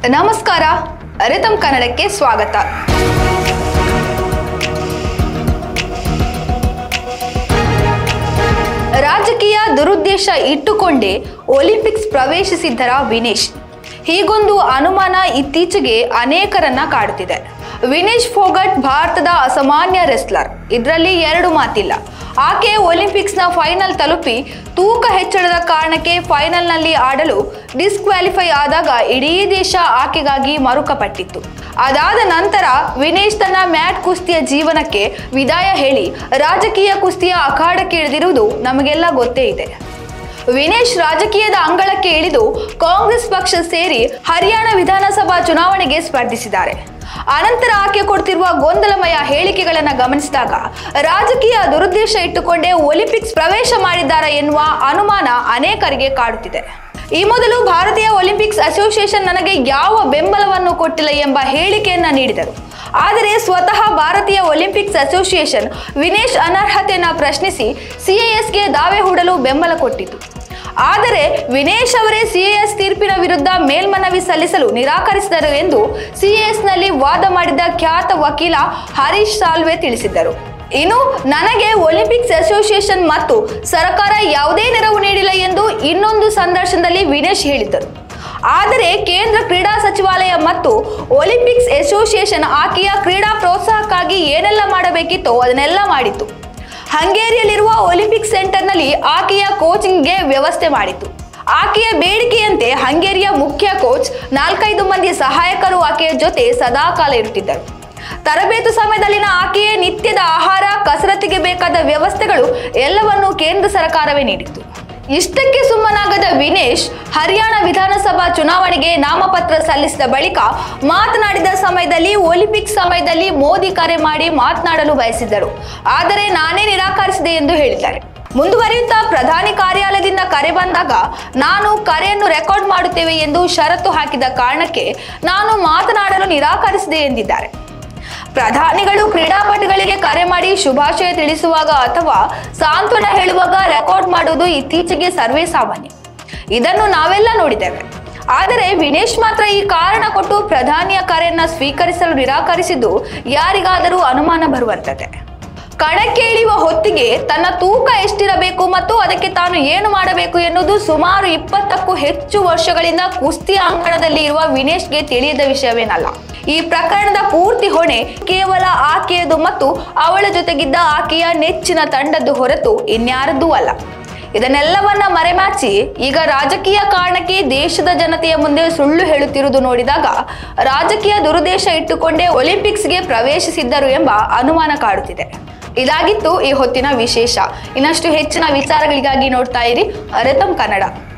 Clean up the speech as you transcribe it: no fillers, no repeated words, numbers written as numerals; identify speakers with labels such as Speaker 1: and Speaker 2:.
Speaker 1: ನಮಸ್ಕಾರ, ರಿತಮ್ ಕನ್ನಡಕ್ಕೆ ಸ್ವಾಗತ. ರಾಜಕೀಯ ದುರುದ್ದೇಶ ಇಟ್ಟುಕೊಂಡೇ ಒಲಿಂಪಿಕ್ಸ್ ಪ್ರವೇಶಿಸಿದ್ದರ ವಿನೇಶ್. ಹೀಗೊಂದು ಅನುಮಾನ ಇತ್ತೀಚೆಗೆ ಅನೇಕರನ್ನ ಕಾಡುತ್ತಿದೆ. ವಿನೇಶ್ ಫೋಗಟ್ ಭಾರತದ ಅಸಾಮಾನ್ಯ ರೆಸ್ಲರ್, ಇದರಲ್ಲಿ ಎರಡು ಮಾತಿಲ್ಲ. ಆಕೆ ಒಲಿಂಪಿಕ್ಸ್ನ ಫೈನಲ್ ತಲುಪಿ ತೂಕ ಹೆಚ್ಚಳದ ಕಾರಣಕ್ಕೆ ಫೈನಲ್ನಲ್ಲಿ ಆಡಲು ಡಿಸ್ಕ್ವಾಲಿಫೈ ಆದಾಗ ಇಡೀ ದೇಶ ಆಕೆಗಾಗಿ ಮರುಕಪಟ್ಟಿತ್ತು. ಅದಾದ ನಂತರ ವಿನೇಶ್ ತನ್ನ ಮ್ಯಾಟ್ ಕುಸ್ತಿಯ ಜೀವನಕ್ಕೆ ವಿದಾಯ ಹೇಳಿ ರಾಜಕೀಯ ಕುಸ್ತಿಯ ಅಖಾಡಕ್ಕೆ ಇಳಿದಿರುವುದು ನಮಗೆಲ್ಲ ಗೊತ್ತೇ ಇದೆ. ವಿನೇಶ್ ರಾಜಕೀಯದ ಅಂಗಳಕ್ಕೆ ಇಳಿದು ಕಾಂಗ್ರೆಸ್ ಪಕ್ಷ ಸೇರಿ ಹರಿಯಾಣ ವಿಧಾನಸಭಾ ಚುನಾವಣೆಗೆ ಸ್ಪರ್ಧಿಸಿದ್ದಾರೆ. ಅನಂತರ ಆಕೆ ಕೊಡ್ತಿರುವ ಗೊಂದಲಮಯ ಹೇಳಿಕೆಗಳನ್ನು ಗಮನಿಸಿದಾಗ ರಾಜಕೀಯ ದುರುದ್ದೇಶ ಇಟ್ಟುಕೊಂಡೇ ಒಲಿಂಪಿಕ್ಸ್ ಪ್ರವೇಶ ಮಾಡಿದ್ದಾರೆ ಎನ್ನುವ ಅನುಮಾನ ಅನೇಕರಿಗೆ ಕಾಡುತ್ತಿದೆ. ಈ ಮೊದಲು ಭಾರತೀಯ ಒಲಿಂಪಿಕ್ಸ್ ಅಸೋಸಿಯೇಷನ್ ನನಗೆ ಯಾವ ಬೆಂಬಲವನ್ನು ಕೊಟ್ಟಿಲ್ಲ ಎಂಬ ಹೇಳಿಕೆಯನ್ನ ನೀಡಿದರು. ಆದರೆ ಸ್ವತಃ ಭಾರತೀಯ ಒಲಿಂಪಿಕ್ಸ್ ಅಸೋಸಿಯೇಷನ್ ವಿನೇಶ್ ಅನರ್ಹತೆಯನ್ನು ಪ್ರಶ್ನಿಸಿ ಸಿಎಎಸ್ಗೆ ದಾವೆ ಹೂಡಲು ಬೆಂಬಲ ಕೊಟ್ಟಿತು. ಆದರೆ ವಿನೇಶ್ ಅವರೇ ಸಿಎಎಸ್ ತೀರ್ಪಿನ ವಿರುದ್ಧ ಮೇಲ್ಮನವಿ ಸಲ್ಲಿಸಲು ನಿರಾಕರಿಸಿದರು ಎಂದು ಸಿಎಎಸ್ನಲ್ಲಿ ವಾದ ಮಾಡಿದ ಖ್ಯಾತ ವಕೀಲ ಹರೀಶ್ ಸಾಲ್ವೆ ತಿಳಿಸಿದ್ದರು. ಇನ್ನು ನನಗೆ ಒಲಿಂಪಿಕ್ಸ್ ಅಸೋಸಿಯೇಷನ್ ಮತ್ತು ಸರ್ಕಾರ ಯಾವುದೇ ನೆರವು ನೀಡಿಲ್ಲ ಎಂದು ಇನ್ನೊಂದು ಸಂದರ್ಶನದಲ್ಲಿ ವಿನೇಶ್ ಹೇಳಿದ್ದರು. ಆದರೆ ಕೇಂದ್ರ ಕ್ರೀಡಾ ಸಚಿವಾಲಯ ಮತ್ತು ಒಲಿಂಪಿಕ್ಸ್ ಅಸೋಸಿಯೇಷನ್ ಆಕೆಯ ಕ್ರೀಡಾ ಪ್ರೋತ್ಸಾಹಕ್ಕಾಗಿ ಏನೆಲ್ಲ ಮಾಡಬೇಕಿತ್ತೋ ಅದನ್ನೆಲ್ಲ ಮಾಡಿತು. ಹಂಗೇರಿಯಲ್ಲಿರುವ ಒಲಿಂಪಿಕ್ ಸೆಂಟರ್ನಲ್ಲಿ ಆಕೆಯ ಕೋಚಿಂಗ್ಗೆ ವ್ಯವಸ್ಥೆ ಮಾಡಿತು. ಆಕೆಯ ಬೇಡಿಕೆಯಂತೆ ಹಂಗೇರಿಯ ಮುಖ್ಯ ಕೋಚ್ 4-5 ಮಂದಿ ಸಹಾಯಕರು ಆಕೆಯ ಜೊತೆ ಸದಾಕಾಲ ಇರುತ್ತಿದ್ದರು. ತರಬೇತು ಸಮಯದಲ್ಲಿನ ಆಕೆಯ ನಿತ್ಯದ ಆಹಾರ, ಕಸರತ್ತಿಗೆ ಬೇಕಾದ ವ್ಯವಸ್ಥೆಗಳು ಎಲ್ಲವನ್ನೂ ಕೇಂದ್ರ ಸರ್ಕಾರವೇ ನೀಡಿತ್ತು. ಇಷ್ಟಕ್ಕೆ ಸುಮ್ಮನಾಗದ ವಿನೇಶ್ ಹರಿಯಾಣ ವಿಧಾನಸಭಾ ಚುನಾವಣೆಗೆ ನಾಮಪತ್ರ ಸಲ್ಲಿಸಿದ ಬಳಿಕ ಮಾತನಾಡಿದ ಸಮಯದಲ್ಲಿ ಒಲಿಂಪಿಕ್ಸ್ ಸಮಯದಲ್ಲಿ ಮೋದಿ ಕರೆ ಮಾಡಿ ಮಾತನಾಡಲು ಬಯಸಿದ್ದರು, ಆದರೆ ನಾನೇ ನಿರಾಕರಿಸಿದೆ ಎಂದು ಹೇಳಿದ್ದಾರೆ. ಮುಂದುವರಿಯುತ್ತಾ ಪ್ರಧಾನಿ ಕಾರ್ಯಾಲಯದಿಂದ ಕರೆ ಬಂದಾಗ ನಾನು ಕರೆಯನ್ನು ರೆಕಾರ್ಡ್ ಮಾಡುತ್ತೇವೆ ಎಂದು ಷರತ್ತು ಹಾಕಿದ ಕಾರಣಕ್ಕೆ ನಾನು ಮಾತನಾಡಲು ನಿರಾಕರಿಸಿದೆ ಎಂದಿದ್ದಾರೆ. ಪ್ರಧಾನಿಗಳು ಕ್ರೀಡಾಪಟುಗಳಿಗೆ ಕರೆ ಮಾಡಿ ಶುಭಾಶಯ ತಿಳಿಸುವಾಗ ಅಥವಾ ಸಾಂತ್ವನ ಹೇಳುವಾಗ ರೆಕಾರ್ಡ್ ಮಾಡುವುದು ಇತ್ತೀಚೆಗೆ ಸರ್ವೇ ಸಾಮಾನ್ಯ. ಇದನ್ನು ನಾವೆಲ್ಲ ನೋಡಿದ್ದೇವೆ. ಆದರೆ ವಿನೇಶ್ ಮಾತ್ರ ಈ ಕಾರಣ ಕೊಟ್ಟು ಪ್ರಧಾನಿಯ ಕರೆಯನ್ನ ಸ್ವೀಕರಿಸಲು ನಿರಾಕರಿಸಿದ್ದು ಯಾರಿಗಾದರೂ ಅನುಮಾನ ಬರುವಂತದೆ. ಕಣಕ್ಕೆ ಇಳಿಯುವ ಹೊತ್ತಿಗೆ ತನ್ನ ತೂಕ ಎಷ್ಟಿರಬೇಕು ಮತ್ತು ಅದಕ್ಕೆ ತಾನು ಏನು ಮಾಡಬೇಕು ಎನ್ನುವುದು ಸುಮಾರು 20ಕ್ಕೂ ಹೆಚ್ಚು ವರ್ಷಗಳಿಂದ ಕುಸ್ತಿ ಅಂಗಣದಲ್ಲಿ ಇರುವ ವಿನೇಶ್ಗೆ ತಿಳಿಯದ ವಿಷಯವೇನಲ್ಲ. ಈ ಪ್ರಕರಣದ ಪೂರ್ತಿ ಹೊಣೆ ಕೇವಲ ಆಕೆಯದು ಮತ್ತು ಅವಳ ಜೊತೆಗಿದ್ದ ಆಕೆಯ ನೆಚ್ಚಿನ ತಂಡದ್ದು ಹೊರತು ಇನ್ಯಾರದ್ದೂ ಅಲ್ಲ. ಇದನ್ನೆಲ್ಲವನ್ನ ಮರೆಮಾಚಿ ಈಗ ರಾಜಕೀಯ ಕಾರಣಕ್ಕೆ ದೇಶದ ಜನತೆಯ ಮುಂದೆ ಸುಳ್ಳು ಹೇಳುತ್ತಿರುವುದು ನೋಡಿದಾಗ ರಾಜಕೀಯ ದುರುದ್ದೇಶ ಇಟ್ಟುಕೊಂಡೇ ಒಲಿಂಪಿಕ್ಸ್ಗೆ ಪ್ರವೇಶಿಸಿದ್ದರು ಎಂಬ ಅನುಮಾನ ಕಾಡುತ್ತಿದೆ. ಇದಾಗಿತ್ತು ಈ ಹೊತ್ತಿನ ವಿಶೇಷ. ಇನ್ನಷ್ಟು ಹೆಚ್ಚಿನ ವಿಚಾರಗಳಿಗಾಗಿ ನೋಡ್ತಾ ಇರಿ ರಿತಮ್ ಕನ್ನಡ.